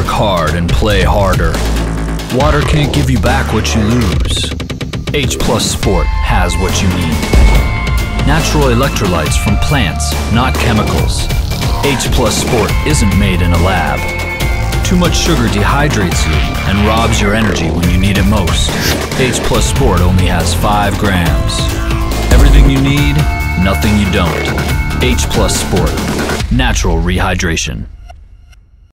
work hard and play harder. Water can't give you back what you lose. H+ Sport has what you need. Natural electrolytes from plants, not chemicals. H+ Sport isn't made in a lab. Too much sugar dehydrates you and robs your energy when you need it most. H+ Sport only has 5 grams. Everything you need, nothing you don't. H+ Sport. Natural rehydration.